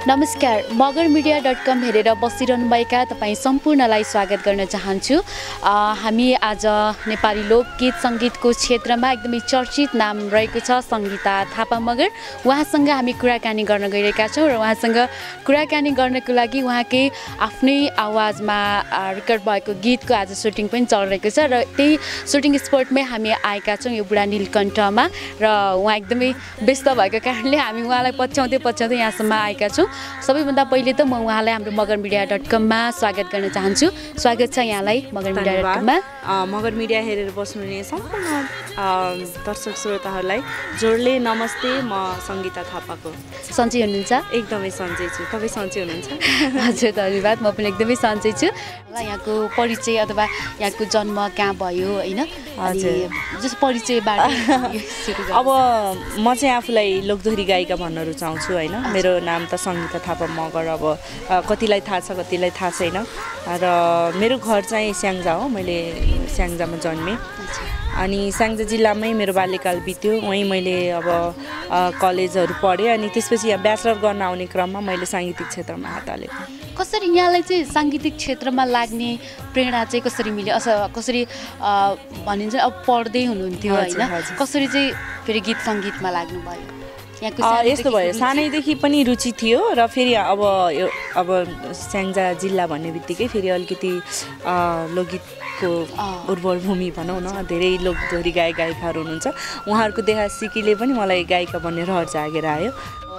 नमस्कार, magarmedia.com हेरेर बसिरहनुभएका तपाईं सम्पूर्णलाई स्वागत गर्न चाहन्छु। हामी आज नेपाली लोकगीत संगीतको क्षेत्रमा एकदमै चर्चित नाम रहेको छ संगीता थापा मगर। उहाँसँग हामी कुराकानी गर्न गइरहेका छौँ र उहाँसँग कुराकानी गर्नको लागि उहाँकै आफ्नै आवाजमा रेकर्ड भएको गीतको आज सुटिङ पनि चलिरहेको छ र त्यही सुटिङ स्पटमै हामी आएका छौँ यो बुढा नीलकण्ठमा र उहाँ एकदमै व्यस्त भएको कारणले हामी उहाँलाई पछ्याउँदै यहाँसम्म आएका छौँ। सबैभन्दा पहिले त म उहाँलाई हाम्रो magarmedia.com मा स्वागत गर्न चाहन्छु। स्वागत छ यहाँलाई magarmedia.com मा। मगर मिडिया हेरेर बस्नुहुने सम्पूर्ण दर्शक श्रोताहरूलाई जोडले नमस्ते। म सङ्गीता थापाको। सन्चै हुनुहुन्छ? एकदमै सन्चै छु। तपाईँ सन्चै हुनुहुन्छ? हजुर धन्यवाद, म पनि एकदमै सन्चै छु। यहाँको परिचय अथवा यहाँको जन्म कहाँ भयो होइन, जस्तो परिचयबाट अब म चाहिँ आफूलाई लोकदोहोरी गायिका भन्न रुचाउँछु होइन। मेरो नाम त सङ्गीता थापा मगर। अब कतिलाई थाहा छ कतिलाई थाहा छैन। र मेरो घर चाहिँ स्याङ्जा हो। मैले स्याङ्जामा जन्मेँ अनि स्याङ्जा जिल्लामै मेरो बाल्यकाल बित्यो। वहीँ मैले अब कलेजहरू पढेँ अनि त्यसपछि यहाँ ब्याचलर गर्न आउने क्रममा मैले साङ्गीतिक क्षेत्रमा हात हालेँ। कसरी यहाँलाई चाहिँ साङ्गीतिक क्षेत्रमा लाग्ने प्रेरणा चाहिँ कसरी मिल्यो? कसरी भनिन्छ अब पढ्दै हुनुहुन्थ्यो होइन, कसरी चाहिँ फेरि गीत सङ्गीतमा लाग्नुभयो? यस्तो भयो, सानैदेखि पनि रुचि थियो र फेरि अब स्याङ्जा जिल्ला भन्ने बित्तिकै फेरि अलिकति लोकगीतको उर्वर भूमि भनौँ न। धेरै लोकदोहोरी गायिकाहरू हुनुहुन्छ, उहाँहरूको देखा सिकीले पनि मलाई गायिका बन्ने रहर जागेर आयो।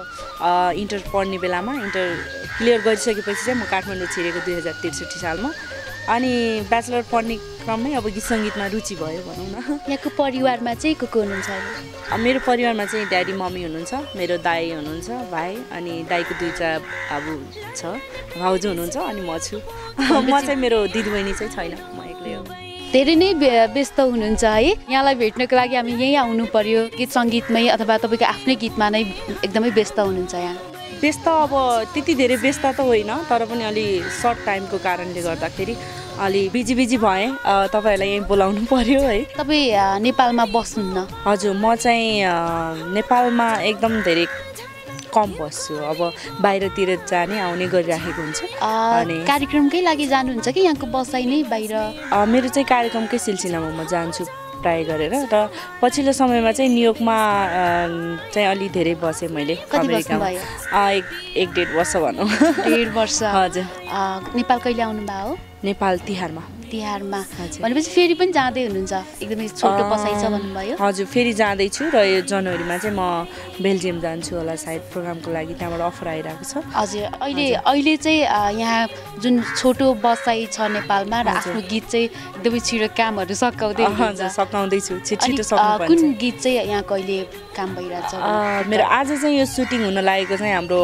इन्टर पढ्ने बेलामा इन्टर क्लियर गरिसकेपछि चाहिँ म काठमाडौँ छिरेको 2063 सालमा। अनि ब्याचलर पढ्ने क्रममै अब गीत सङ्गीतमा रुचि भयो भनौँ न। यहाँको परिवारमा चाहिँ को हुनुहुन्छ? मेरो परिवारमा चाहिँ ड्याडी मम्मी हुनुहुन्छ, मेरो दाइ हुनुहुन्छ, भाइ, अनि दाइको दुईवटा अब छ, भाउजू हुनुहुन्छ अनि म छु। म चाहिँ मेरो दिदीबहिनी चाहिँ छैन, म एक्लै हो। धेरै नै व्यस्त हुनुहुन्छ है। यहाँलाई भेट्नको लागि हामी यहीँ आउनु पर्यो, गीत सङ्गीतमै अथवा तपाईँको आफ्नै गीतमा नै एकदमै व्यस्त हुनुहुन्छ यहाँ? व्यस्त अब त्यति धेरै व्यस्त त होइन, तर पनि अलि सर्ट टाइमको कारणले गर्दाखेरि अलि बिजी भएँ। तपाईँहरूलाई यहीँ बोलाउनु पर्यो है। तपाईँ नेपालमा बस्नुहुन्न? हजुर, म चाहिँ नेपालमा एकदम धेरै कम बस्छु। अब बाहिरतिर जाने आउने गरिराखेको हुन्छ। अनि कार्यक्रमकै लागि जानुहुन्छ कि यहाँको बसाइ नै बाहिर? मेरो चाहिँ कार्यक्रमकै सिलसिलामा म जान्छु प्राय गरेर। र पछिल्लो समयमा चाहिँ न्युयोर्कमा चाहिँ अलि धेरै बसेँ मैले। कति बस्नुभयो? 1-1.5 वर्ष भनौँ। 1.5 वर्ष। हजुर। नेपाल कहिले आउनुभयो? नेपाल तिहारमा। भनेपछि फेरि पनि जाँदै हुनुहुन्छ? एकदमै छोटो बसाइ छ भन्नुभयो। हजुर, फेरि जाँदैछु र यो जनवरीमा चाहिँ म बेल्जियम जान्छु होला सायद प्रोग्रामको लागि, त्यहाँबाट अफर आइरहेको छ। हजुर, अहिले चाहिँ यहाँ जुन छोटो बसाइ छ नेपालमा र आफ्नो गीत चाहिँ एकदमै छिटो कामहरू सकाउँदैछु, छिटो सक्नुपर्छ। कुन गीत चाहिँ यहाँ कहिले काम भइरहेछ? मेरो आज चाहिँ यो सुटिङ हुन लागेको चाहिँ हाम्रो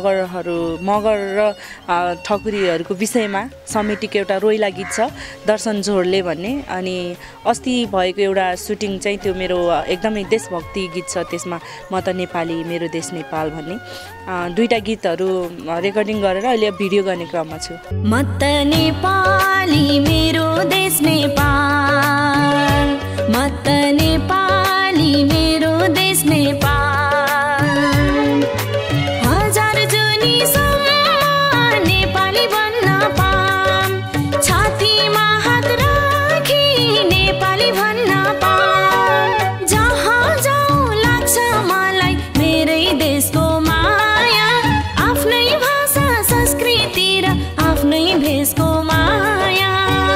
मगर र ठकुरीहरूको विषयमा समेटेको एउटा रोइला गीत छ, दर्शन झोडले भन्ने। अनि अस्ति भएको एउटा सुटिङ चाहिँ त्यो मेरो एकदमै देशभक्ति गीत छ, त्यसमा म त नेपाली मेरो देश नेपाल भन्ने दुईटा गीतहरू रेकर्डिङ गरेर अहिले भिडियो गर्ने क्रममा छु। म त नेपाली मेरो देश नेपाल, म त नेपाली मेरो देश नेपाल, हजार जुनीसम्म नेपाली बन्न पाम, छातीमा हात राखी नेपाली भन्न पाम, जहाँ जाउँ लाग्छ मलाई मेरै देशको माया, आफ्नै भाषा संस्कृति र आफ्नै भेषको माया।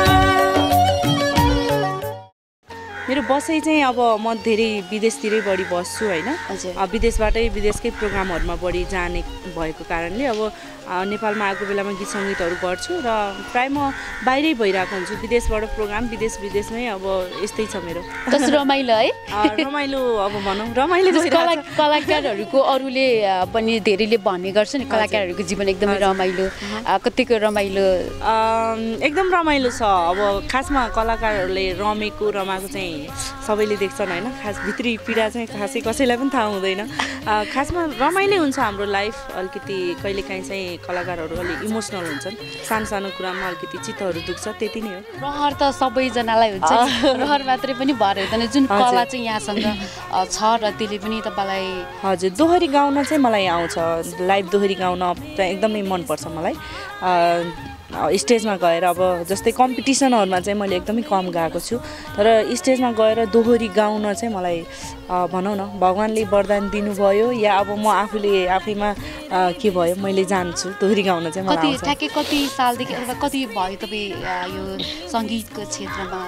मेरो बसाइ चाहिँ अब म धेरै विदेशतिरै बढी बस्छु होइन। विदेशकै प्रोग्रामहरूमा बढी जाने भएको कारणले अब नेपालमा आएको बेलामा गीत सङ्गीतहरू गर्छु र प्राय म बाहिरै भइरहेको हुन्छु। विदेशबाट प्रोग्राम विदेशमै अब यस्तै छ मेरो। कस्तो रमाइलो है? रमाइलो अब भनौँ, रमाइलो। कलाकारहरूको अरूले पनि धेरैले भन्ने गर्छ नि कलाकारहरूको जीवन एकदमै रमाइलो, कतिको रमाइलो? एकदम रमाइलो छ। अब खासमा कलाकारहरूले रमाएको चाहिँ सबैले देख्छन् होइन, खास भित्री पीडा चाहिँ खासै कसैलाई पनि थाहा हुँदैन। खासमा रमाइलो हुन्छ हाम्रो लाइफ। अलिकति कहिलेकाहीँ चाहिँ कलाकारहरू अलिक इमोसनल हुन्छन्, सानो सानो कुरामा अलिकति चित्तहरू दुख्छ, त्यति नै हो। रहर त सबैजनालाई हुन्छ नि, रहर मात्रै पनि भएर हुँदैन, जुन कला चाहिँ यहाँसँग छ र त्यसले पनि तपाईँलाई। हजुर, दोहोरी गाउन चाहिँ मलाई आउँछ, लाइभ दोहोरी गाउन एकदमै मनपर्छ मलाई। स्टेजमा गएर अब जस्तै कम्पिटिसनहरूमा चाहिँ मैले एकदमै कम गाएको छु, तर स्टेजमा गएर दोहोरी गाउन चाहिँ मलाई भनौँ न भगवान्ले वरदान दिनुभयो या अब म आफैमा के भयो मैले जान्छु दोहोरी गाउन चाहिँ मलाई आउँछ। ठ्याक्कै कति सालदेखि अथवा कति भयो तपाईँ यो सङ्गीतको क्षेत्रमा?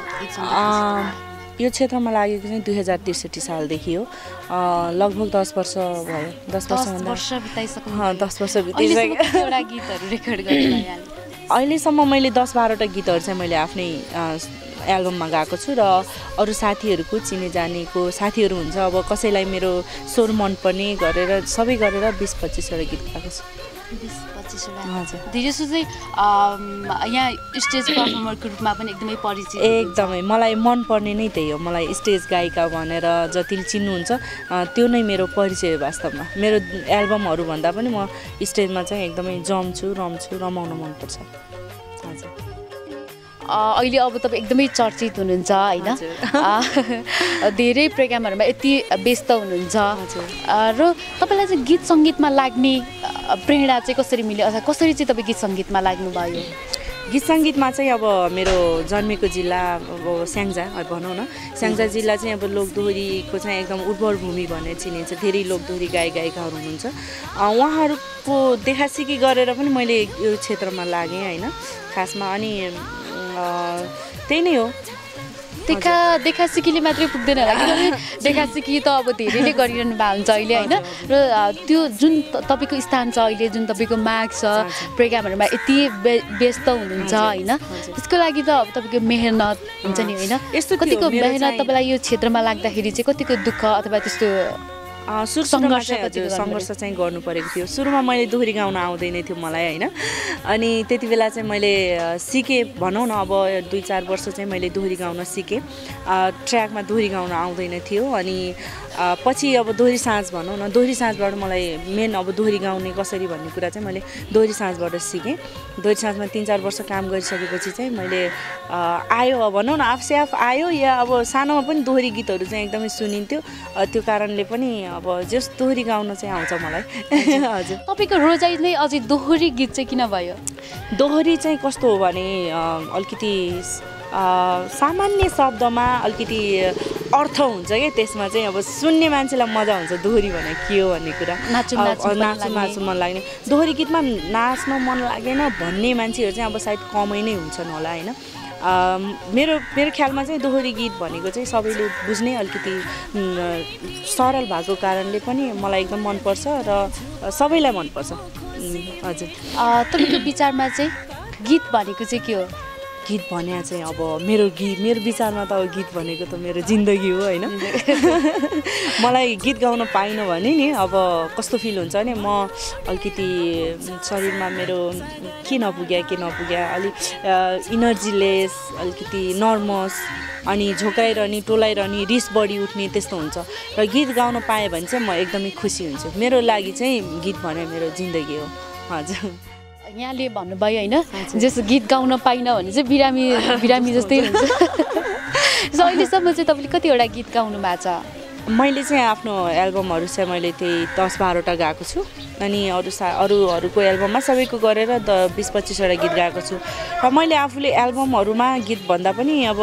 यो क्षेत्रमा लागेको चाहिँ 2063 सालदेखि हो, लगभग 10 वर्ष भयो। 10 वर्ष बिताइसक्नु। 10 वर्ष बिताइसक्यो। एउटा गीतहरू रेकर्ड गर्नु अहिलेसम्म मैले 10-12वटा गीतहरू चाहिँ मैले आफ्नै एल्बममा गाएको छु र अरू साथीहरूको चिने जानेको साथीहरू हुन्छ, अब कसैलाई मेरो स्वर मनपर्ने गरेर सबै गरेर 20-25वटा गीत गाएको छु। 20-25वटा। हजुर, धेरैसो चाहिँ यहाँ स्टेज पर्फर्मरको रूपमा पनि एकदमै परिचित। एकदमै मलाई मनपर्ने नै त्यही हो, मलाई स्टेज गायिका भनेर जतिले चिन्नुहुन्छ त्यो नै मेरो परिचय हो वास्तवमा। मेरो एल्बमहरू भन्दा पनि म स्टेजमा चाहिँ एकदमै रम्छु, रमाउन मनपर्छ। हजुर, अहिले अब तपाईँ एकदमै चर्चित हुनुहुन्छ होइन, धेरै प्रोग्रामहरूमा यति व्यस्त हुनुहुन्छ र तपाईँलाई चाहिँ गीत सङ्गीतमा लाग्ने प्रेरणा चाहिँ कसरी मिल्यो अथवा कसरी चाहिँ तपाईँ गीत सङ्गीतमा लाग्नुभयो? गीत सङ्गीतमा चाहिँ अब मेरो जन्मेको जिल्ला अब स्याङ्जा भनौँ न, स्याङ्जा जिल्ला चाहिँ अब लोकदोहोरीको चाहिँ एकदम उर्वर भूमि भनेर चिनिन्छ। धेरै लोकदोहोरी गायिकाहरू हुनुहुन्छ, उहाँहरूको देखासिकी गरेर पनि मैले यो क्षेत्रमा लागेँ होइन खासमा। अनि त्यही नै हो, देखासिकीले मात्रै पुग्दैन होला, किनभने देखासिकी त अब धेरैले गरिरहनु भएको हुन्छ अहिले होइन, र त्यो जुन तपाईँको स्थान छ अहिले, जुन तपाईँको माग छ प्रोग्रामहरूमा यति व्यस्त हुनुहुन्छ होइन, त्यसको लागि त अब तपाईँको मेहनत हुन्छ नि होइन, यस्तो कतिको मेहनत तपाईँलाई यो क्षेत्रमा लाग्दाखेरि चाहिँ कतिको दुःख अथवा त्यस्तो सङ्घर्ष चाहिँ गर्नु परेको थियो। सुरुमा मैले दोहोरी गाउन आउँदैन थियो मलाई होइन, अनि त्यति बेला चाहिँ मैले सिकेँ भनौँ न, अब 2-4 वर्ष चाहिँ मैले दोहोरी गाउन सिकेँ। ट्र्याकमा दोहोरी गाउन आउँदैन थियो, अनि पछि अब दोहोरी साँझ भनौँ न, दोहोरी साँझबाट मलाई मेन अब दोहोरी गाउने कसरी भन्ने कुरा चाहिँ मैले दोहोरी साँझबाट सिकेँ। दोहोरी साँझमा 3-4 वर्ष काम गरिसकेपछि चाहिँ मैले आयो भनौँ न, आफ आयो, या अब सानोमा पनि दोहोरी गीतहरू चाहिँ एकदमै सुनिन्थ्यो, त्यो कारणले पनि अब जस दोहोरी गाउन चाहिँ आउँछ मलाई। हजुर, तपाईँको रोजाइ नै अझै दोहोरी गीत चाहिँ किन भयो? दोहोरी चाहिँ कस्तो हो भने अलिकति सामान्य शब्दमा अलिकति अर्थ हुन्छ क्या, त्यसमा चाहिँ अब सुन्ने मान्छेलाई मजा हुन्छ दोहोरी भने के हो भन्ने कुरा, नाच्नु मन लाग्ने। दोहोरी गीतमा नाच्न मन लागेन भन्ने मान्छेहरू चाहिँ अब सायद कमै नै हुन्छन् होला होइन। मेरो ख्यालमा चाहिँ दोहोरी गीत भनेको चाहिँ सबैले बुझ्ने अलिकति सरल भएको कारणले पनि मलाई एकदम मनपर्छ र सबैलाई मनपर्छ। हजुर, तपाईँको विचारमा चाहिँ गीत भनेको चाहिँ के हो? गीत भने चाहिँ अब मेरो विचारमा त अब गीत भनेको त मेरो जिन्दगी हो होइन। मलाई गीत गाउन पाइनँ भने नि अब कस्तो फिल हुन्छ भने म अलिकति शरीरमा मेरो के नपुग्या अलिक इनर्जीलेस, अलिकति नर्भस, अनि झोकाइरहने, टोलाइरहने, रिस बढी उठ्ने त्यस्तो हुन्छ। र गीत गाउन पाएँ भने चाहिँ म एकदमै खुसी हुन्छु। मेरो लागि चाहिँ गीत भने मेरो जिन्दगी हो। हजुर, यहाँले भन्नुभयो होइन, जस्तो गीत गाउन पाइनँ भने चाहिँ बिरामी जस्तै हुन्छ। सो अहिलेसम्म चाहिँ तपाईँले कतिवटा गीत गाउनु भएको छ? मैले चाहिँ आफ्नो एल्बमहरू चाहिँ मैले त्यही 10-12वटा गाएको छु, अनि अरूहरूको एल्बममा सबैको गरेर 20-25वटा गीत गाएको छु। र मैले आफूले एल्बमहरूमा गीत भन्दा पनि अब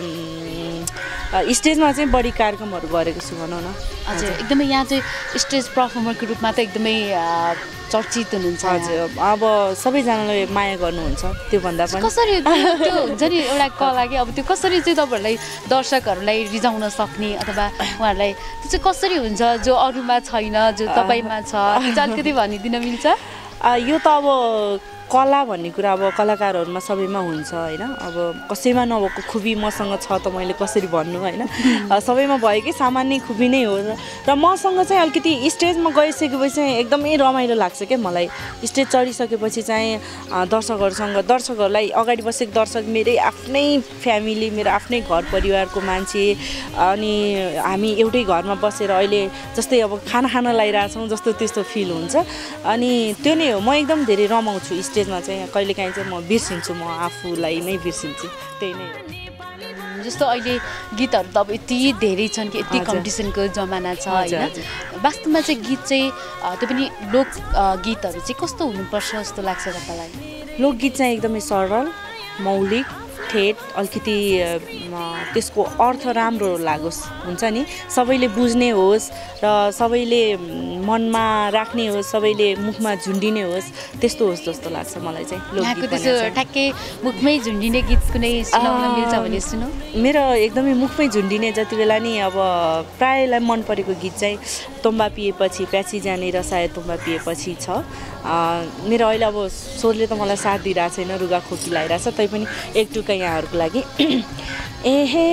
स्टेजमा चाहिँ बढी कार्यक्रमहरू गरेको छु भनौँ न। हजुर, एकदमै यहाँ चाहिँ स्टेज पर्फर्मरको रूपमा त एकदमै चर्चित हुनुहुन्छ। हजुर, अब सबैजनाले माया गर्नुहुन्छ, त्यो भन्दा पनि कसरी त्यो हुन्छ नि एउटा कला कि अब त्यो कसरी चाहिँ तपाईँहरूलाई दर्शकहरूलाई रिझाउन सक्ने अथवा उहाँहरूलाई त्यो चाहिँ कसरी हुन्छ जो अरूमा छैन, जो तपाईँमा छ, त्यो चाहिँ अलिकति भनिदिन मिल्छ? यो त अब कला भन्ने कुरा अब कलाकारहरूमा सबैमा हुन्छ होइन अब कसैमा नभएको खुबी मसँग छ त मैले कसरी भन्नु होइन सबैमा भएकै सामान्य खुबी नै हो र मसँग चाहिँ अलिकति स्टेजमा गइसकेपछि चाहिँ एकदमै रमाइलो लाग्छ क्या मलाई स्टेज चढिसकेपछि चाहिँ दर्शकहरूलाई अगाडि बसेको दर्शक मेरै आफ्नै फ्यामिली मेरो आफ्नै घर परिवारको मान्छे अनि हामी एउटै घरमा बसेर अहिले जस्तै अब खाना लागिरहेछौँ जस्तो त्यस्तो फिल हुन्छ अनि त्यो नै हो म एकदम धेरै रमाउँछु स्टेजमा चाहिँ कहिलेकाहीँ चाहिँ म बिर्सिन्छु म आफूलाई नै बिर्सिन्छु त्यही नै हो जस्तो अहिले गीतहरू त अब यति धेरै छन् कि यति कम्पिटिसनको जमाना छ होइन वास्तवमा चाहिँ गीत चाहिँ त्यो पनि लोक गीतहरू चाहिँ कस्तो हुनुपर्छ जस्तो लाग्छ तपाईँलाई लोकगीत चाहिँ एकदमै सरल मौलिक ठेट अलिकति त्यसको अर्थ राम्रो लागोस् हुन्छ नि सबैले बुझ्ने होस् र सबैले मनमा राख्ने होस् सबैले मुखमा झुन्डिने होस् त्यस्तो होस् जस्तो लाग्छ मलाई चाहिँ लोकगीत त्यसो ठ्याक्कै मुखमै झुन्डिने गीत कुनै सुनाउन मिल्छ भने सुनौ मेरो एकदमै मुखमै झुन्डिने जति बेला नि अब प्रायलाई मन परेको गीत चाहिँ तोम्बा पिएपछि प्याची जाने र सायद तोम्बा पिएपछि छ मेरो अहिले अब स्वरले त मलाई साथ दिइरहेको छैन रुगा खोकी लगाइरहेछ तैपनि एक टुक्का यहाँहरूको लागि एहे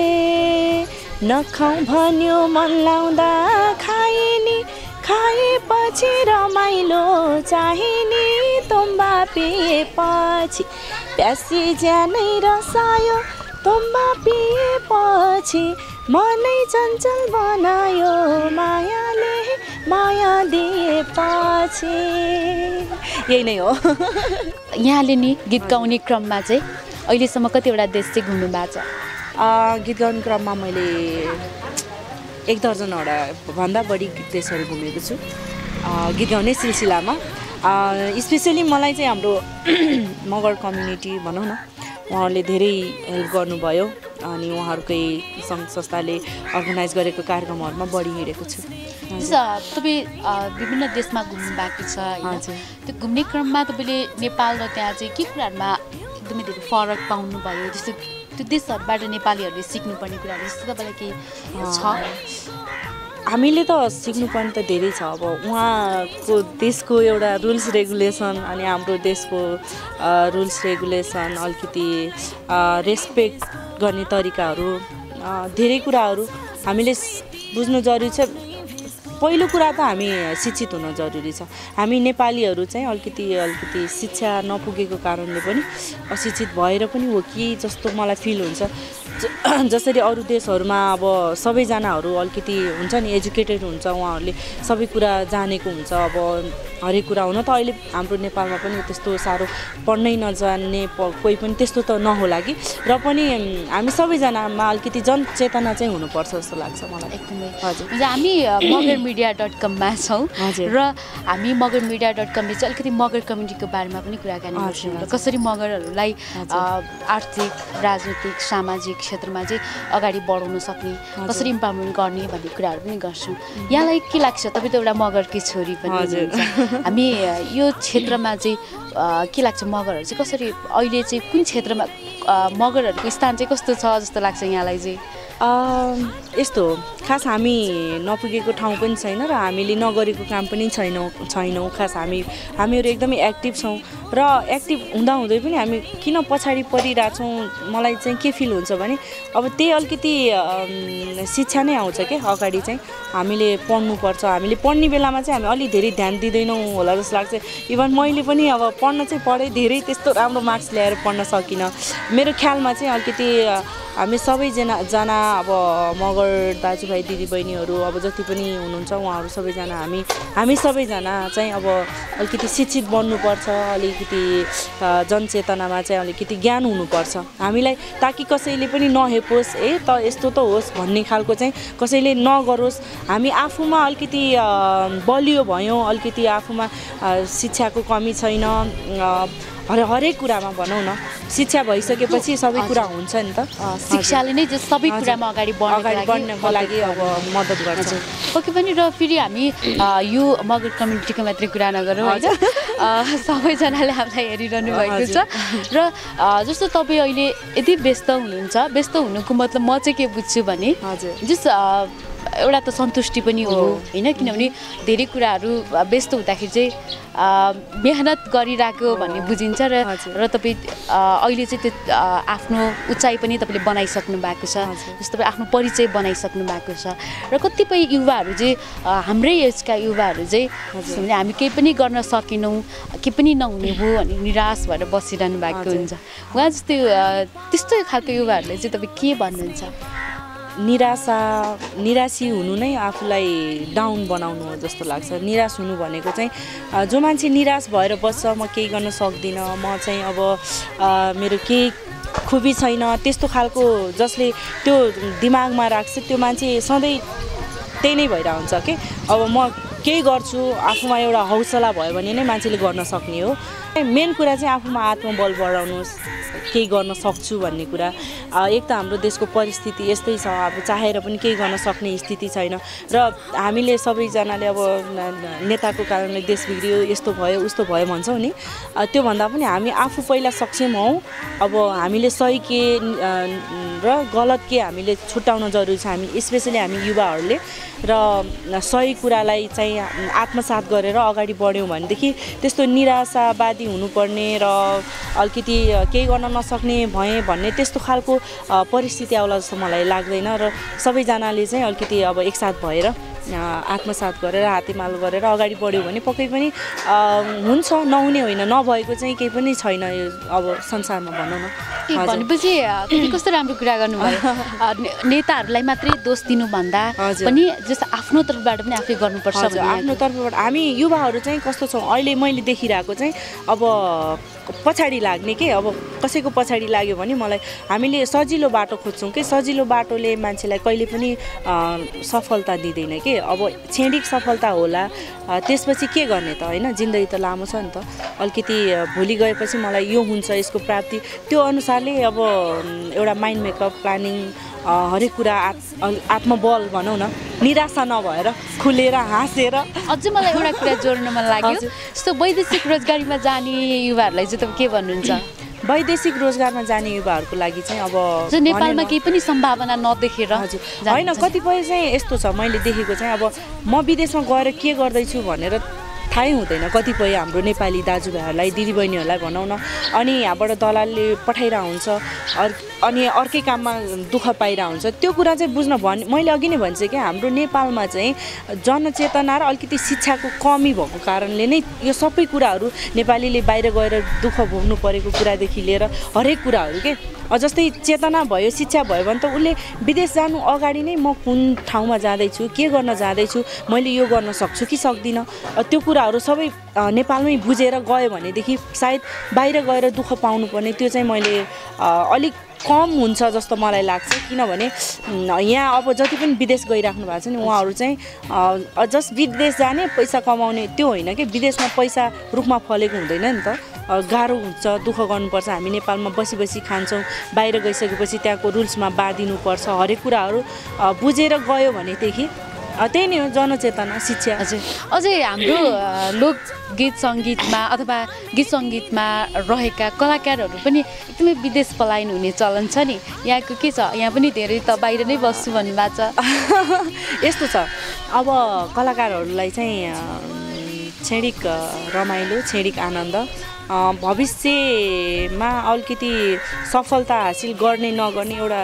नखाउँ भन्यो मन लाउँदा खाए नि खाएपछि रमाइलो चाहे नि तोम्बा पिएपछि प्यासी ज्यानै रसायो तोम्बा पिएपछि मनै चञ्चल बनायो मायाले माया दिएपछि यही नै हो यहाँले नि गीत गाउने क्रममा चाहिँ अहिलेसम्म कतिवटा देश चाहिँ घुम्नु भएको छ गीत गाउने क्रममा मैले 1 दर्जनवटा भन्दा बढी देशहरू घुमेको छु गीत गाउने सिलसिलामा स्पेसली मलाई चाहिँ हाम्रो मगर कम्युनिटी भनौँ न उहाँहरूले धेरै हेल्प गर्नुभयो अनि उहाँहरूकै सङ्घ संस्थाले अर्गनाइज गरेको कार्यक्रमहरूमा बढी हिँडेको छु तपाईँ विभिन्न देशमा घुम्नु भएको छ होइन त्यो घुम्ने क्रममा तपाईँले नेपाल र त्यहाँ चाहिँ के कुराहरूमा एकदमै धेरै फरक पाउनुभयो जस्तो त्यो देशहरूबाट नेपालीहरूले सिक्नुपर्ने कुराहरू जस्तो तपाईँलाई के छ हामीले त सिक्नुपर्ने त धेरै छ अब उहाँको देशको एउटा रुल्स रेगुलेसन अनि हाम्रो देशको रुल्स रेगुलेसन अलिकति रेस्पेक्ट गर्ने तरिकाहरू धेरै कुराहरू हामीले बुझ्नु जरुरी छ पहिलो कुरा त हामी शिक्षित हुन जरुरी छ हामी नेपालीहरू चाहिँ अलिकति शिक्षा नपुगेको कारणले पनि अशिक्षित भएर पनि हो कि जस्तो मलाई फिल हुन्छ जसरी अरू देशहरूमा अब सबैजनाहरू अलिकति हुन्छ नि एजुकेटेड हुन्छ उहाँहरूले सबै कुरा जानेको हुन्छ अब हरेक कुरा हुन त अहिले हाम्रो नेपालमा पनि त्यस्तो साह्रो पढ्नै नजान्ने कोही पनि त्यस्तो त नहोला कि र पनि हामी सबैजनामा अलिकति जनचेतना चाहिँ हुनुपर्छ जस्तो लाग्छ मलाई एकदमै हजुर हामी magarmedia.com मा छौँ र हामी magarmedia.com ले चाहिँ अलिकति मगर कम्युनिटीको बारेमा पनि कुराकानी गर्छौँ कसरी मगरहरूलाई आर्थिक राजनीतिक सामाजिक क्षेत्रमा चाहिँ अगाडि बढाउन सक्ने कसरी इम्पावरमेन्ट गर्ने भन्ने कुराहरू पनि गर्छौँ यहाँलाई के लाग्छ तपाईँ त एउटा मगरकी छोरी पनि हुनुहुन्छ हामी यो क्षेत्रमा चाहिँ के लाग्छ मगरहरू चाहिँ कसरी अहिले चाहिँ कुन क्षेत्रमा मगरहरूको स्थान चाहिँ कस्तो छ जस्तो लाग्छ यहाँलाई चाहिँ यस्तो खास हामी नपुगेको ठाउँ पनि छैन र हामीले नगरेको काम पनि छैनौँ खास हामीहरू एकदमै एक्टिभ छौँ र एक्टिभ हुँदाहुँदै पनि हामी किन पछाडि परिरहेछौँ मलाई चाहिँ के फिल हुन्छ भने अब त्यही अलिकति शिक्षा नै आउँछ क्या अगाडि चाहिँ हामीले पढ्नुपर्छ हामीले पढ्ने बेलामा चाहिँ हामी अलि धेरै ध्यान दिँदैनौँ होला जस्तो लाग्छ इभन मैले पनि अब पढ्न चाहिँ पढेँ धेरै त्यस्तो राम्रो मार्क्स ल्याएर पढ्न सकिनँ मेरो ख्यालमा चाहिँ अलिकति हामी सबैजना अब मगर दाजुभाइ दिदीबहिनीहरू अब जति पनि हुनुहुन्छ उहाँहरू सबैजना हामी सबैजना चाहिँ अब अलिकति शिक्षित बन्नुपर्छ अलिकति जनचेतनामा चाहिँ अलिकति ज्ञान हुनुपर्छ हामीलाई ताकि कसैले पनि नहेपोस् त यस्तो त होस् भन्ने खालको चाहिँ कसैले नगरोस् हामी आफूमा अलिकति बलियो भयौँ अलिकति आफूमा शिक्षाको कमी छैन हरेक कुरामा भनौँ न शिक्षा भइसकेपछि सबै कुरा हुन्छ नि त शिक्षाले नै सबै कुरामा अगाडि बढ्नको लागि अब मद्दत गर्छ पक्कै पनि र फेरि हामी यो मगर कम्युनिटीको मात्रै कुरा नगरौँ होइन सबैजनाले हामीलाई हेरिरहनु भएको छ र जस्तो तपाईँ अहिले यति व्यस्त हुनुहुन्छ व्यस्त हुनुको मतलब म चाहिँ के बुझ्छु भने जस एउटा त सन्तुष्टि पनि हो होइन किनभने धेरै कुराहरू व्यस्त हुँदाखेरि चाहिँ मेहनत गरिरहेको भन्ने बुझिन्छ र तपाईँ अहिले चाहिँ त्यो आफ्नो उचाइ पनि तपाईँले बनाइसक्नु भएको छ जस्तो तपाईँ आफ्नो परिचय बनाइसक्नु भएको छ र कतिपय युवाहरू चाहिँ हाम्रै एजका युवाहरू चाहिँ हामी केही पनि गर्न सकेनौँ केही पनि नहुने भयो भने निराश भएर बसिरहनु भएको हुन्छ उहाँ जस्तै त्यस्तो खालको युवाहरूलाई चाहिँ तपाईँ के भन्नुहुन्छ निराशी हुनु नै आफूलाई डाउन बनाउनु हो जस्तो लाग्छ निराश हुनु भनेको चाहिँ जो मान्छे निराश भएर बस्छ म केही गर्न सक्दिनँ म चाहिँ अब मेरो केही खुबी छैन त्यस्तो खालको जसले त्यो दिमागमा राख्छ त्यो मान्छे सधैँ त्यही नै भइरहेको हुन्छ कि अब म केही गर्छु आफूमा एउटा हौसला भयो भने नै मान्छेले गर्न सक्ने हो मेन कुरा चाहिँ आफूमा आत्मबल बढाउनुहोस् केही गर्न सक्छु भन्ने कुरा एक त हाम्रो देशको परिस्थिति यस्तै छ अब चाहेर पनि केही गर्न सक्ने स्थिति छैन र हामीले सबैजनाले अब नेताको कारणले देश बिग्रियो यस्तो भयो उस्तो भयो भन्छौँ नि त्योभन्दा पनि हामी आफू पहिला सक्षम हौँ अब हामीले सही के र गलत के हामीले छुट्याउन जरुरी छ हामी स्पेसली हामी युवाहरूले र सही कुरालाई चाहिँ आत्मसात गरेर अगाडि बढ्यौँ भनेदेखि त्यस्तो निराशावादी हुनुपर्ने र अलिकति केही गर्न नसक्ने भएँ भन्ने त्यस्तो खालको परिस्थिति आउला जस्तो मलाई लाग्दैन र सबैजनाले चाहिँ अलिकति अब एकसाथ भएर आत्मसात गरेर हातेमालो गरेर अगाडि बढ्यो भने पक्कै पनि हुन्छ नहुने होइन नभएको चाहिँ केही पनि छैन यो अब संसारमा भनौँ न भनेपछि कस्तो राम्रो कुरा गर्नुभयो नेताहरूलाई मात्रै दोष दिनुभन्दा पनि जस्तो आफ्नो तर्फबाट पनि आफै गर्नुपर्छ आफ्नो तर्फबाट हामी युवाहरू चाहिँ कस्तो छौँ अहिले मैले देखिरहेको चाहिँ अब पछाडि लाग्ने के अब कसैको पछाडि लाग्यो भने मलाई हामीले सजिलो बाटो खोज्छौँ कि सजिलो बाटोले मान्छेलाई कहिले पनि सफलता दिँदैन कि अब क्षणिक सफलता होला त्यसपछि के गर्ने त होइन जिन्दगी त लामो छ नि त अलिकति भोलि गएपछि मलाई यो हुन्छ यसको प्राप्ति त्यो अनुसारले अब एउटा माइन्ड मेकअप प्लानिङ हरेक कुरा आत्मबल भनौँ न निराशा नभएर खुलेर हाँसेर अझै मलाई एउटा कुरा जोड्न मन लाग्यो जस्तो वैदेशिक रोजगारीमा जाने युवाहरूलाई चाहिँ तपाईँ के भन्नुहुन्छ वैदेशिक रोजगारमा जाने युवाहरूको लागि चाहिँ अब नेपालमा केही पनि सम्भावना नदेखेर होइन कतिपय चाहिँ यस्तो छ मैले देखेको चाहिँ अब म विदेशमा गएर के गर्दैछु भनेर थाहै हुँदैन कतिपय हाम्रो नेपाली दाजुभाइहरूलाई दिदीबहिनीहरूलाई भनौँ न अनि यहाँबाट दलालले पठाइरहेको हुन्छ अनि अर्कै काममा दुःख पाइरहेको हुन्छ त्यो कुरा चाहिँ बुझ्न मैले अघि नै भन्छु कि हाम्रो नेपालमा चाहिँ जनचेतना र अलिकति शिक्षाको कमी भएको कारणले नै यो सबै कुराहरू नेपालीले बाहिर गएर दुःख भोग्नु परेको कुरादेखि लिएर हरेक कुराहरू के जस्तै चेतना भयो शिक्षा भयो भने त उसले विदेश जानु अगाडि नै म कुन ठाउँमा जाँदैछु के गर्न जाँदैछु मैले यो गर्न सक्छु कि सक्दिनँ त्यो कुराहरू सबै नेपालमै बुझेर गयो भनेदेखि सायद बाहिर गएर दुःख पाउनुपर्ने त्यो चाहिँ मैले अलिक कम हुन्छ जस्तो मलाई लाग्छ किनभने यहाँ अब जति पनि विदेश गइराख्नु भएको छ नि उहाँहरू चाहिँ जस्ट विदेश जाने पैसा कमाउने त्यो होइन कि विदेशमा पैसा रुखमा फलेको हुँदैन नि त गाह्रो हुन्छ दुःख गर्नुपर्छ हामी नेपालमा बसी बसी खान्छौँ बाहिर गइसकेपछि त्यहाँको रुल्समा बाँधिनुपर्छ हरेक कुराहरू बुझेर गयो भनेदेखि त्यही नै हो जनचेतना शिक्षा अझै हाम्रो लोकगीत सङ्गीतमा अथवा गीत सङ्गीतमा रहेका कलाकारहरू पनि एकदमै विदेश पलायन हुने चलन छ नि यहाँको के छ यहाँ पनि धेरै त बाहिर नै बस्छु भन्नुभएको छ यस्तो छ अब कलाकारहरूलाई चाहिँ क्षणिक रमाइलो क्षणिक आनन्द भविष्यमा अलिकति सफलता हासिल गर्ने नगर्ने एउटा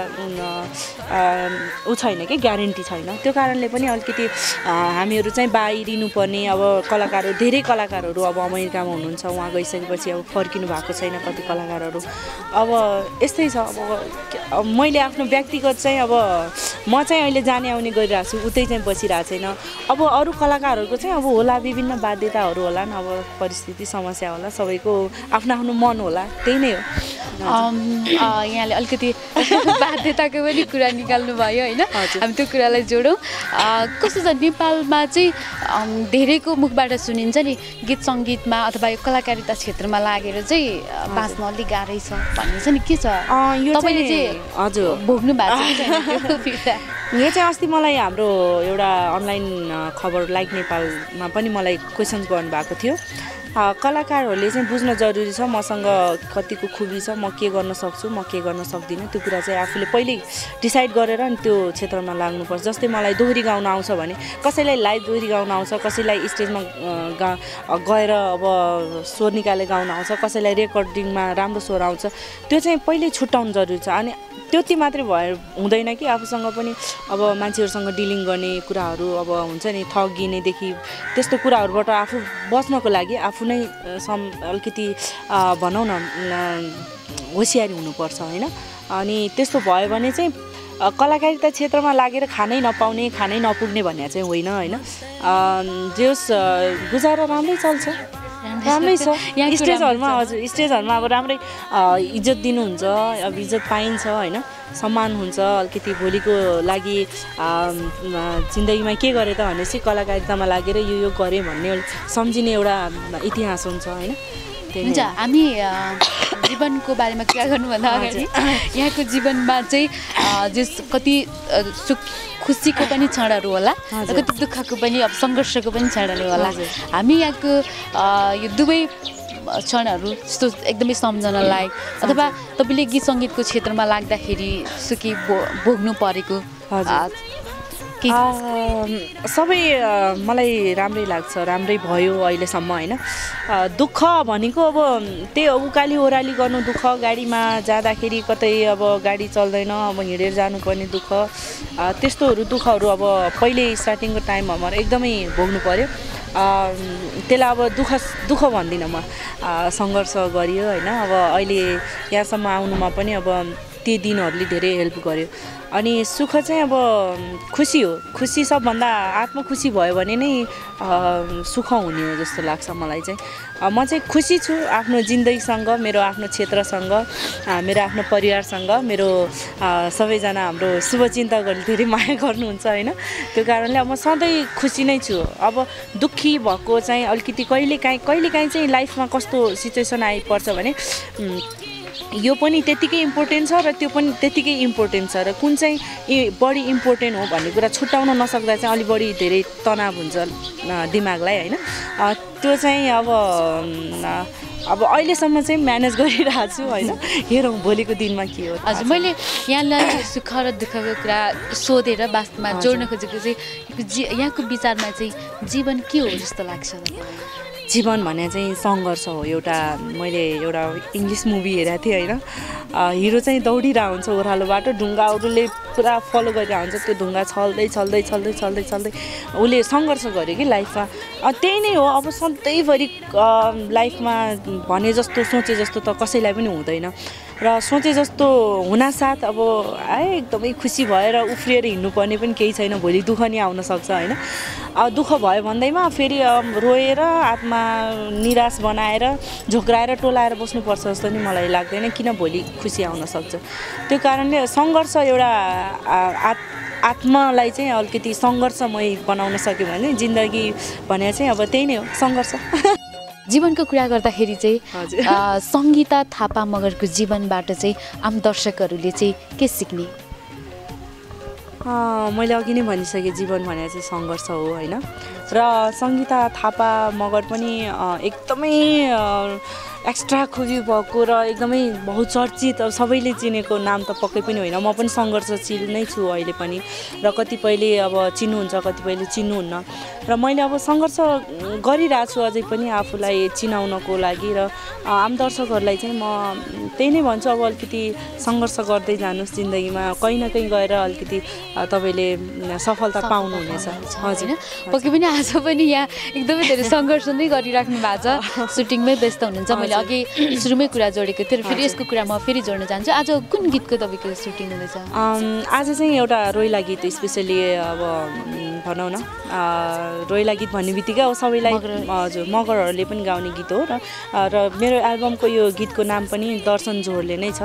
ऊ छैन कि ग्यारेन्टी छैन त्यो कारणले पनि अलिकति हामीहरू चाहिँ बाहिरिनु पर्ने अब कलाकारहरू धेरै कलाकारहरू अब अमेरिकामा हुनुहुन्छ उहाँ गइसकेपछि अब फर्किनु भएको छैन कति कलाकारहरू अब यस्तै छ अब मैले आफ्नो व्यक्तिगत चाहिँ अब म चाहिँ अहिले जाने आउने गरिरहेको छु उतै चाहिँ बसिरहेको छैन अब अरू कलाकारहरूको चाहिँ अब होला विभिन्न बाध्यताहरू होला नि अब परिस्थिति समस्या होला सबैको आफ्नो आफ्नो मन होला त्यही नै हो यहाँले अलिकति बाध्यताको पनि कुरा निकाल्नु भयो होइन हामी त्यो कुरालाई जोडौँ कस्तो छ नेपालमा चाहिँ धेरैको मुखबाट सुनिन्छ नि गीत सङ्गीतमा अथवा यो कलाकारिता क्षेत्रमा लागेर चाहिँ बाँच्न अलिक गाह्रै छ भन्ने छ नि के छ तपाईँले चाहिँ हजुर भोग्नु भएको छ यो चाहिँ अस्ति मलाई हाम्रो एउटा अनलाइन खबर लाइक नेपालमा पनि मलाई क्वेसन्स गर्नुभएको थियो कलाकारहरूले चाहिँ बुझ्न जरुरी छ मसँग कतिको खुबी छ, म के गर्न सक्छु, म के गर्न सक्दिनँ, त्यो कुरा चाहिँ आफूले पहिल्यै डिसाइड गरेर अनि त्यो क्षेत्रमा लाग्नुपर्छ। जस्तै मलाई दोहोरी गाउन आउँछ भने कसैलाई लाइभ दोहोरी गाउन आउँछ, कसैलाई स्टेजमा गएर अब स्वर निकालेर गाउन आउँछ, कसैलाई रेकर्डिङमा राम्रो स्वर आउँछ, त्यो चाहिँ पहिल्यै छुट्याउनु जरुरी छ। अनि त्यति मात्रै भए हुँदैन कि आफूसँग पनि अब मान्छेहरूसँग डिलिङ गर्ने कुराहरू अब हुन्छ नि, ठगिनेदेखि त्यस्तो कुराहरूबाट आफू बच्नको लागि आफू नै अलिकति भनौँ न होसियारी हुनुपर्छ होइन। अनि त्यस्तो भयो भने चाहिँ कलाकारिता क्षेत्रमा लागेर खानै नपाउने, खानै नपुग्ने भन्ने चाहिँ होइन होइन। जस गुजारा राम्रै चल्छ, राम्रै छ। स्टेजहरूमा हजुर स्टेजहरूमा अब राम्रै इज्जत दिनुहुन्छ, अब इज्जत पाइन्छ होइन, सम्मान हुन्छ। अलिकति भोलिको लागि जिन्दगीमा के गरेँ त भनेपछि कलाकारितामा लागेर यो गरेँ भन्ने सम्झिने एउटा इतिहास हुन्छ होइन। हुन्छ, हामी जीवनको बारेमा कुरा गर्नुभन्दा अगाडि यहाँको जीवनमा चाहिँ कति सुख खुसीको पनि क्षणहरू होला, कति दुःखको पनि, अब सङ्घर्षको पनि क्षणहरू होला। हामी यहाँको यो दुवै क्षणहरू जस्तो एकदमै सम्झन लायक, अथवा तपाईँले गीत सङ्गीतको क्षेत्रमा लाग्दाखेरि सुखी भोग्नु परेको सबै मलाई राम्रै लाग्छ, राम्रै भयो अहिलेसम्म होइन। दुःख भनेको अब त्यही उकाली ओह्राली गर्नु दुःख, गाडीमा जाँदाखेरि कतै अब गाडी चल्दैन, अब हिँडेर जानुपर्ने दुःख, त्यस्तोहरू दुःखहरू अब पहिल्यै स्टार्टिङको टाइममा एकदमै भोग्नु पर्यो। त्यसलाई अब दुःख भन्दिनँ म, सङ्घर्ष गरियो होइन। अब अहिले यहाँसम्म आउनुमा पनि अब ती दिनहरूले धेरै हेल्प गर्यो। अनि सुख चाहिँ अब खुसी हो, खुसी सबभन्दा आत्मा खुसी भयो भने नै सुख हुने हो जस्तो लाग्छ मलाई चाहिँ। म चाहिँ खुसी छु आफ्नो जिन्दगीसँग, मेरो आफ्नो क्षेत्रसँग, मेरो आफ्नो परिवारसँग, मेरो सबैजना हाम्रो शुभचिन्तकहरूले धेरै माया गर्नुहुन्छ होइन। त्यो कारणले अब म सधैँ खुसी नै छु। अब दुःखी भएको चाहिँ अलिकति कहिलेकाहीँ चाहिँ लाइफमा कस्तो सिचुएसन आइपर्छ भने यो पनि त्यतिकै इम्पोर्टेन्ट छ र त्यो पनि त्यतिकै इम्पोर्टेन्ट छ, र कुन चाहिँ बढी इम्पोर्टेन्ट हो भन्ने कुरा छुट्याउन नसक्दा चाहिँ अलिक बढी धेरै तनाव हुन्छ दिमागलाई होइन। त्यो चाहिँ अब अहिलेसम्म चाहिँ म्यानेज गरिरहेको छु होइन। हेरौँ भोलिको दिनमा के हो। हजुर, मैले यहाँलाई सुख र दुःखको कुरा सोधेर वास्तवमा जोड्न खोजेको चाहिँ यहाँको विचारमा चाहिँ जीवन के हो जस्तो लाग्छ? जीवन भने चाहिँ सङ्घर्ष हो एउटा। मैले एउटा इङ्ग्लिस मुभी हेरेको थिएँ होइन, हिरो चाहिँ दौडिरहेको हुन्छ ओह्रालो बाटो, ढुङ्गाहरूले पुरा फलो गरिरहेको हुन्छ, त्यो ढुङ्गा छल्दै छल्दै छल्दै छल्दै छल्दै उसले सङ्घर्ष गर्यो कि लाइफमा। त्यही नै हो अब सधैँभरि लाइफमा भने जस्तो सोचे जस्तो त कसैलाई पनि हुँदैन, र सोचे जस्तो हुनासाथ अब एकदमै खुसी भएर उफ्रिएर हिँड्नुपर्ने पनि केही छैन, भोलि दुःख नि आउन सक्छ होइन। दुःख भयो भन्दैमा फेरि रोएर आत्मा निराश बनाएर झोक्राएर टोलाएर बस्नुपर्छ जस्तो नि मलाई लाग्दैन, किन भोलि खुसी आउन सक्छ। त्यो कारणले सङ्घर्ष एउटा आत्मालाई चाहिँ अलिकति सङ्घर्षमय बनाउन सक्यो भने जिन्दगी भने चाहिँ अब त्यही नै हो, सङ्घर्ष। जीवनको कुरा गर्दाखेरि चाहिँ सङ्गीता थापा मगरको जीवनबाट चाहिँ आम दर्शकहरूले चाहिँ के सिक्ने? मैले अघि नै भनिसकेँ, जीवन भने चाहिँ सङ्घर्ष हो होइन। र सङ्गीता थापा मगर पनि एकदमै एक्स्ट्रा खुबी भएको र एकदमै बहुचर्चित, अब सबैले चिनेको नाम त पक्कै पनि होइन। म पनि सङ्घर्षशील नै छु अहिले पनि, र कतिपयले अब चिन्नुहुन्छ, कतिपयले चिन्नुहुन्न, र मैले अब सङ्घर्ष गरिरहेको छु अझै पनि आफूलाई चिनाउनको लागि। र आम दर्शकहरूलाई चाहिँ म त्यही नै भन्छु, अब अलिकति सङ्घर्ष गर्दै जानुहोस् जिन्दगीमा, कहीँ न कहीँ गएर अलिकति तपाईँले सफलता पाउनुहुनेछ। हजुर, पक्कै पनि आज पनि यहाँ एकदमै धेरै सङ्घर्ष नै गरिराख्नु भएको छ, सुटिङमै व्यस्त हुनुहुन्छ। मैले अघि सुरुमै कुरा जोडेको थिएँ, फेरि यसको कुरा म फेरि जोड्न चाहन्छु। आज कुन गीतको तपाईँको सुटिङ हुँदैछ? आज चाहिँ एउटा रोइला गीत, स्पेसली अब भनौँ न रोइला गीत भन्ने बित्तिकै अब सबैलाई हजुर मगरहरूले पनि गाउने गीत हो, र मेरो एल्बमको यो गीतको नाम पनि दर्शन जोडले नै छ।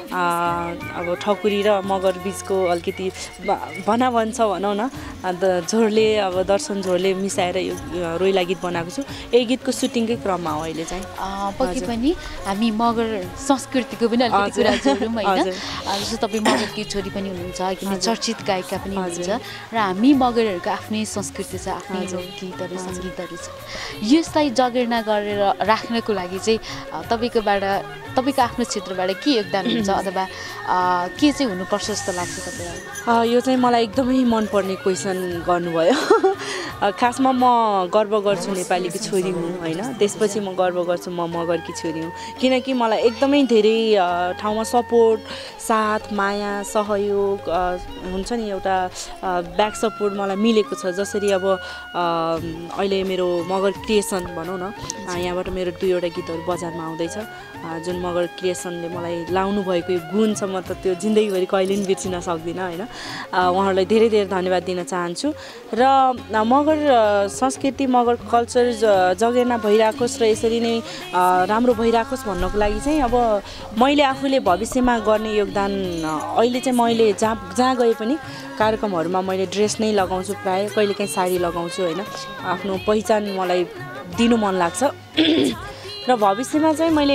अब ठकुरी र मगर बिचको अलिकति भनाभन छ भनौँ न। अन्त झोरले अब दर्शन झोरले मिसाएर यो रोइला गीत बनाएको छु। यही गीतको सुटिङकै क्रममा हो अहिले चाहिँ। पक्कै पनि हामी मगर संस्कृतिको पनि अलिकति कुरा जोडौँ होइन। जस्तो तपाईँ मगरकी छोरी पनि हुनुहुन्छ, एकदमै चर्चित गायिका पनि हुनुहुन्छ र हामी मगरहरूको आफ्नै संस्कृति छ, आफ्नै गीतहरू सङ्गीतहरू छ। यसलाई जगेर्ना गरेर राख्नको लागि चाहिँ तपाईँको आफ्नो क्षेत्रबाट के योगदान हुन्छ अथवा के चाहिँ हुनुपर्छ जस्तो लाग्छ तपाईँलाई? यो चाहिँ मलाई एकदमै मनपर्ने क्वेसन गर्नुभयो। खासमा म गर्व गर्छु नेपालीकी छोरी हुँ होइन। त्यसपछि म गर्व गर्छु म मगरकी छोरी हुँ, किनकि मलाई एकदमै धेरै ठाउँमा सपोर्ट, साथ, माया, सहयोग हुन्छ नि, एउटा ब्याक सपोर्ट मलाई मिलेको छ। जसरी अब अहिले मेरो मगर क्रिएसन भनौँ न, यहाँबाट मेरो 2वटा गीतहरू बजारमा आउँदैछ। जुन मगर क्रिएसनले मलाई लाउनु भएको यो गुण छ, म त त्यो जिन्दगीभरि कहिले पनि बिर्सिन सक्दिनँ होइन। उहाँहरूलाई धेरै धेरै धन्यवाद दिन चाहन्छु। र मगर संस्कृति, मगर कल्चर जगेर्ना भइरहेकोस् र यसरी नै राम्रो भइरहेकोस् भन्नको लागि चाहिँ अब मैले आफूले भविष्यमा गर्ने योगदान, अहिले चाहिँ मैले जहाँ गए पनि कार्यक्रमहरूमा मैले ड्रेस नै लगाउँछु, प्रायः कहिलेकाहीँ साडी लगाउँछु होइन। आफ्नो पहिचान मलाई दिनु मन लाग्छ। र भविष्यमा चाहिँ मैले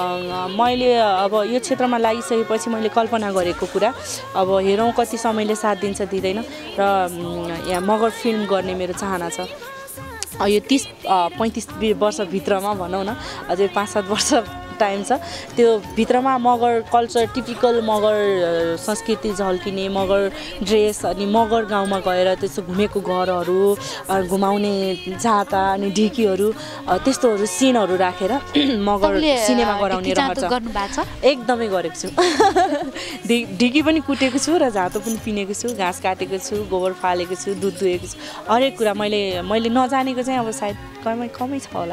अब यो क्षेत्रमा लागिसकेपछि मैले कल्पना गरेको कुरा, अब हेरौँ कति समयले साथ दिन्छ दिँदैन। र यहाँ मगर फिल्म गर्ने मेरो चाहना छ। यो 30-35 वर्षभित्रमा भनौँ न, अझै 5-7 वर्ष टाइम छ, त्यो भित्रमा मगर कल्चर, टिपिकल मगर संस्कृति झल्किने मगर ड्रेस, अनि मगर गाउँमा गएर त्यस्तो घुमेको घरहरू, घुमाउने जाता अनि ढिकीहरू, त्यस्तोहरू सिनहरू राखेर मगर सिनेमा गराउने रहर छ। एकदमै गरेको छु। ढिकी पनि कुटेको छु र जातो पनि पिनेको छु, घाँस काटेको छु, गोबर फालेको छु, दुध दुहेको छु, हरेक कुरा मैले नजानेको चाहिँ अब सायद कमै छ होला।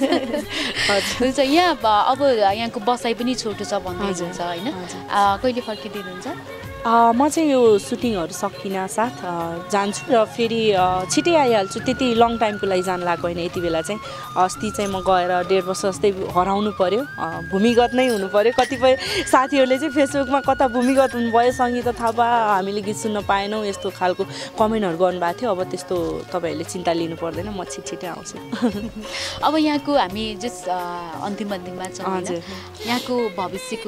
हुन्छ। यहाँ अब यहाँको बसाइ पनि छोटो छ भन्दै हुन्छ होइन, कहिले फर्किदिनुहुन्छ? म चाहिँ यो सुटिङहरू सकिन साथ जान्छु र फेरि छिटै आइहाल्छु। त्यति लङ टाइमको लागि जान लागेको होइन। यति बेला चाहिँ अस्ति चाहिँ म गएर 1.5 वर्ष जस्तै हराउनु पऱ्यो, भूमिगत नै हुनु पऱ्यो। कतिपय साथीहरूले चाहिँ फेसबुकमा कता भूमिगत हुनुभयो सङ्गीता थापा, हामीले गीत सुन्न पाएनौँ, यस्तो खालको कमेन्टहरू गर्नुभएको थियो। अब त्यस्तो तपाईँहरूले चिन्ता लिनु पर्दैन, म छिटै आउँछु। अब यहाँको हामी जस अन्तिममा छ, यहाँको भविष्यको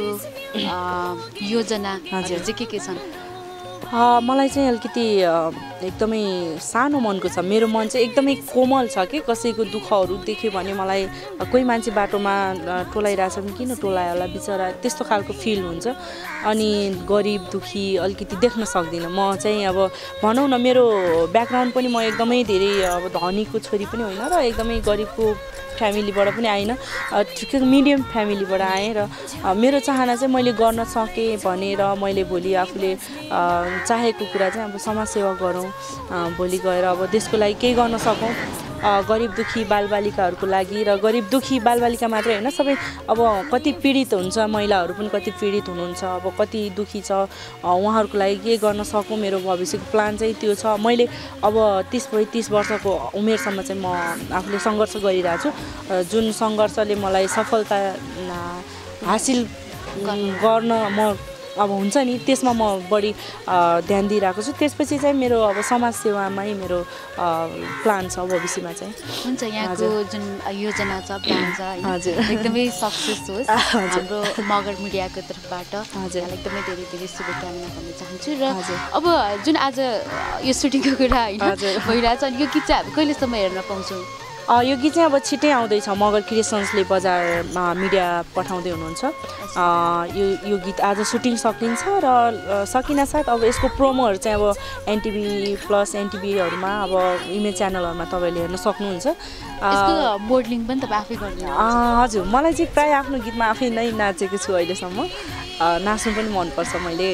योजना चाहिँ के छन्? मलाई चाहिँ अलिकति एकदमै सानो मनको छ। मेरो मन चाहिँ एकदमै कोमल छ कि कसैको दुःखहरू देख्यो भने मलाई कोही मान्छे बाटोमा टोलाइरहेछ भने किन टोलायो होला बिचरा, त्यस्तो खालको फिल हुन्छ। अनि गरिब दुःखी अलिकति देख्न सक्दिनँ। म चाहिँ अब भनौँ न, मेरो ब्याकग्राउन्ड पनि म एकदमै धेरै अब धनीको छोरी पनि होइन र एकदमै गरिबको फ्यामिलीबाट पनि आइन, ठिकै मिडियम फ्यामिलीबाट आएँ। र मेरो चाहना चाहिँ मैले गर्न सकेँ भनेर मैले भोलि आफूले चाहेको कुरा चाहिँ अब समाजसेवा गरौँ, भोलि गएर अब देशको लागि केही गर्न सकौँ, गरिब दुःखी बालबालिकाहरूको लागि। र गरिब दुःखी बालबालिका मात्रै होइन, सबै अब कति पीडित हुन्छ, महिलाहरू पनि कति पीडित हुनुहुन्छ, अब कति दुःखी छ, उहाँहरूको लागि के गर्न सकौँ। मेरो भविष्यको प्लान चाहिँ त्यो छ। मैले अब 30 वर्षको उमेरसम्म चाहिँ म आफूले सङ्घर्ष गरिरहेको छु, जुन सङ्घर्षले मलाई सफलता हासिल गर्न म अब हुन्छ नि, त्यसमा म बढी ध्यान दिइरहेको छु। त्यसपछि चाहिँ मेरो अब समाज सेवामै मेरो प्लान छ भविष्यमा चाहिँ। हुन्छ। यहाँको जुन योजना छ, प्लान छ, एकदमै सक्सेस होस् हाम्रो मगर मिडियाको तर्फबाट। यहाँलाई एकदमै धेरै धेरै शुभकामना भन्न चाहन्छु। र अब जुन आज यो सुटिङको कुरा होइन भइरहेछ, अनि यो गीत चाहिँ हामी कहिलेसम्म हेर्न पाउँछौँ? यो गीत चाहिँ अब छिटै आउँदैछ। मगर क्रिएसन्सले बजारमा मिडिया पठाउँदै हुनुहुन्छ। यो गीत आज सुटिङ सकिन्छ र सकिनासाथ अब यसको प्रोमोहरू चाहिँ अब NTV प्लस NTVहरूमा अब इमेज च्यानलहरूमा तपाईँले हेर्न सक्नुहुन्छ। यसको मोडलिङ पनि तपाईँ आफै गर्नुहुन्छ? हजुर, मलाई चाहिँ प्रायः आफ्नो गीतमा आफै नै नाचेको छु अहिलेसम्म। नाच्नु पनि मनपर्छ। मैले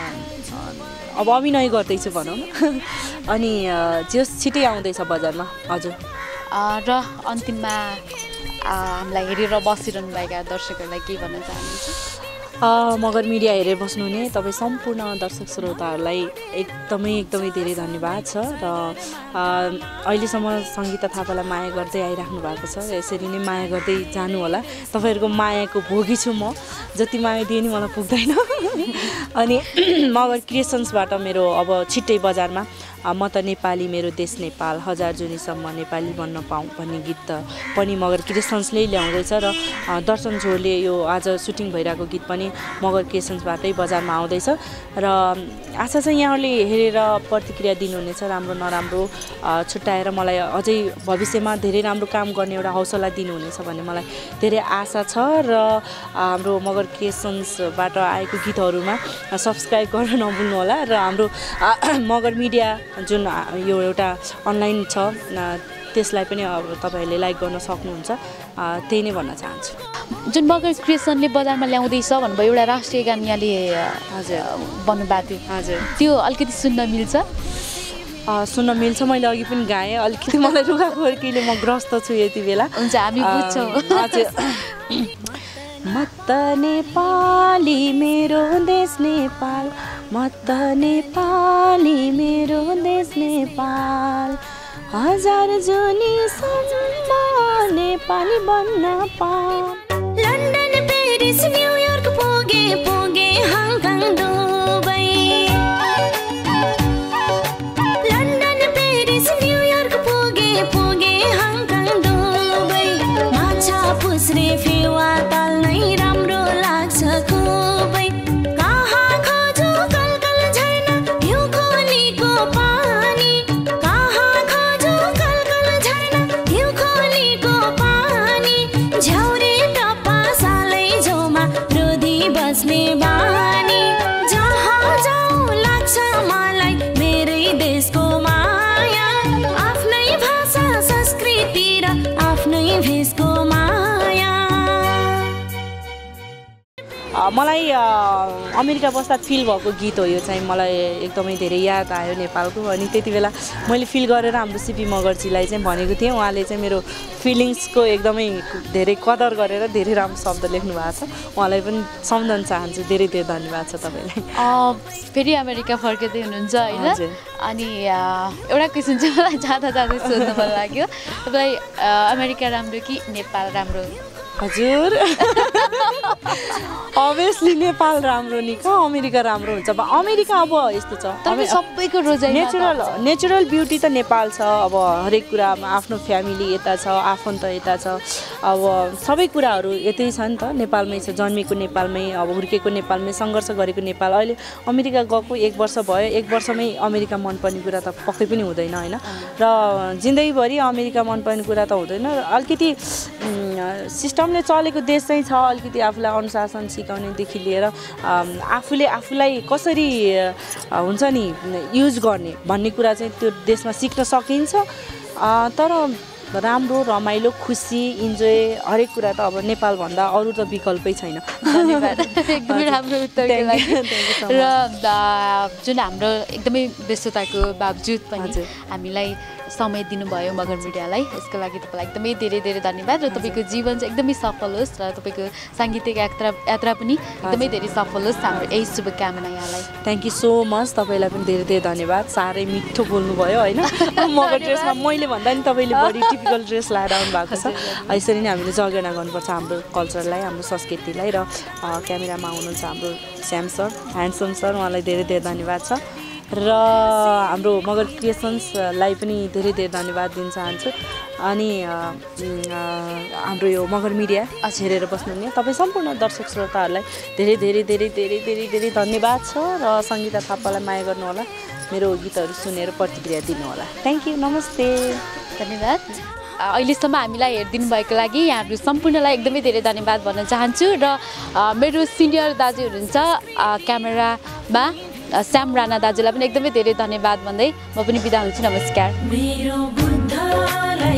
अब अभिनय गर्दैछु भनौँ न। अनि जो छिटै आउँदैछ बजारमा। हजुर। र अन्तिममा हामीलाई हेरेर बसिरहनु भएका दर्शकहरूलाई के भन्न चाहनुहुन्छ? मगर मिडिया हेरेर बस्नुहुने तपाईँ सम्पूर्ण दर्शक श्रोताहरूलाई एकदमै धेरै धन्यवाद छ र अहिलेसम्म सङ्गीता थापालाई माया गर्दै आइराख्नु भएको छ। यसरी नै माया गर्दै जानु होला। तपाईँहरूको मायाको भोगी छु म। जति माया दिए नि मलाई पुग्दैन। अनि मगर क्रिएसन्सबाट मेरो अब छिट्टै बजारमा म त नेपाली मेरो देश नेपाल हजार जुनीसम्म नेपाली बन्न पाऊँ भन्ने गीत पनि मगर क्रिएसन्सले ल्याउँदैछ र दर्शन झोले यो आज सुटिङ भइरहेको गीत पनि मगर क्रिएसन्सबाटै बजारमा आउँदैछ र आशा छ यहाँहरूले हेरेर प्रतिक्रिया दिनुहुनेछ। राम्रो नराम्रो छुट्याएर मलाई अझै भविष्यमा धेरै राम्रो काम गर्ने एउटा हौसला दिनुहुनेछ भन्ने मलाई धेरै आशा छ र हाम्रो मगर क्रिएसन्सबाट आएको गीतहरूमा सब्सक्राइब गर्न नभुल्नु होला र हाम्रो मगर मिडिया जुन यो एउटा अनलाइन छ त्यसलाई पनि अब तपाईँहरूले लाइक गर्न सक्नुहुन्छ। त्यही नै भन्न चाहन्छु। जुन मगर क्रिएसनले बजारमा ल्याउँदैछ भन्नुभयो एउटा राष्ट्रिय गान यहाँले हजुर भन्नुभएको थियो। हजुर त्यो अलिकति सुन्न मिल्छ? सुन्न मिल्छ। मैले अघि पनि गाएँ। अलिकति मलाई रुगाखोर्कीले म ग्रस्त छु यति बेला। हुन्छ हामी बुझ्छौँ। हजुर म त नेपाली मेरो देश नेपाल म त नेपाली मेरो देश नेपाल हजार जुनीसम्म नेपाली बन्न पाऊँ। लन्डन पेरिस न्युयोर्क पुगे Hong Kong Dubai London Paris New York पुगे Hong Kong Dubai Machhapuchhre Phewa ताल्नै राम्रो लाग्छ खुबै कहाँ खोजु कलकल झरना हिउँ खोलीको पानी कहाँ खोजु कलकल झरना हिउँ खोलीको पानी झ्याउरे टप्पा सालै झोमा रोधी बस्ने बानी जहाँ जाउँ लाग्छ मलाई मेरै देशको माया आफ्नै भाषा संस्कृति र आफ्नै भेषको माया। मलाई अमेरिका बस्दा फिल भएको गीत हो यो चाहिँ। मलाई एकदमै धेरै याद आयो नेपालको। अनि त्यति बेला मैले फिल गरेर हाम्रो सिपी मगरजीलाई चाहिँ भनेको थिएँ। उहाँले चाहिँ मेरो फिलिङ्सको एकदमै धेरै कदर गरेर धेरै राम्रो शब्द लेख्नु भएको छ। उहाँलाई पनि सम्झन चाहन्छु। धेरै धन्यवाद छ तपाईँलाई। फेरि अमेरिका फर्किँदै हुनुहुन्छ होइन? अनि एउटा क्वेसन चाहिँ मलाई जाँदै सोध्नु मन लाग्यो। तपाईँलाई अमेरिका राम्रो कि नेपाल राम्रो? हजुर अभियसली नेपाल राम्रो नि कहाँ अमेरिका राम्रो हुन्छ। अमेरिका अब यस्तो छ सबैको रोजाइ नेचुरल ब्युटी त नेपाल छ। अब हरेक कुरामा आफ्नो फ्यामिली यता छ, आफन्त यता छ, अब सबै कुराहरू यतै छ नि त। नेपालमै छ, जन्मेको नेपालमै, अब हुर्केको नेपालमै, सङ्घर्ष गरेको नेपाल। अहिले अमेरिका गएको 1 वर्ष भयो। 1 वर्षमै अमेरिका मनपर्ने कुरा त पक्कै पनि हुँदैन होइन। र जिन्दगीभरि अमेरिका मनपर्ने कुरा त हुँदैन। अलिकति सिस्टमले चलेको देश चाहिँ छ। अलिकति आफूलाई अनुशासन सिकाउनेदेखि लिएर आफूलाई कसरी हुन्छ नि युज गर्ने भन्ने कुरा चाहिँ त्यो देशमा सिक्न सकिन्छ। तर राम्रो रमाइलो खुसी इन्जोय हरेक कुरा त अब नेपालभन्दा अरू त विकल्पै छैन। धन्यवाद। एकदमै राम्रो उत्तरको लागि। र जुन हाम्रो एकदमै व्यस्तताको बावजुद पनि हामीलाई समय दिनुभयो मगर मिडियालाई, यसको लागि तपाईँलाई एकदमै धेरै धन्यवाद। र तपाईँको जीवन चाहिँ एकदमै सफल होस् र तपाईँको साङ्गीतिक यात्रा पनि एकदमै धेरै सफल होस्। हाम्रो यही शुभकामना यहाँलाई। Thank you so much. तपाईँलाई पनि धेरै धन्यवाद। साह्रै मिठो बोल्नुभयो होइन। मगर ड्रेसमा मैले भन्दा नि तपाईँले बढी टिपिकल ड्रेस लाएर आउनु भएको छ। यसरी नै हामीले जगेर्ना गर्नुपर्छ हाम्रो कल्चरलाई, हाम्रो संस्कृतिलाई। र क्यामेरामा हुनुहुन्छ हाम्रो श्याम सर, ह्यान्डसम सर, उहाँलाई धेरै धन्यवाद छ। र हाम्रो मगर क्रिएसन्सलाई पनि धेरै धन्यवाद दिन चाहन्छु। अनि हाम्रो यो मगर मिडिया हेरेर बस्नुहुने तपाईँ सम्पूर्ण दर्शक श्रोताहरूलाई धेरै धन्यवाद छ। र सङ्गीता थापालाई माया गर्नु होला। मेरो गीतहरू सुनेर प्रतिक्रिया दिनु होला। Thank you. नमस्ते। धन्यवाद। अहिलेसम्म हामीलाई हेरिदिनु भएको लागि यहाँहरू सम्पूर्णलाई एकदमै धेरै धन्यवाद भन्न चाहन्छु। र मेरो सिनियर दाजु हुनुहुन्छ क्यामेरामा श्याम राणा दाजुलाई पनि एकदमै धेरै धन्यवाद भन्दै म पनि बिदा हुन्छु। नमस्कार।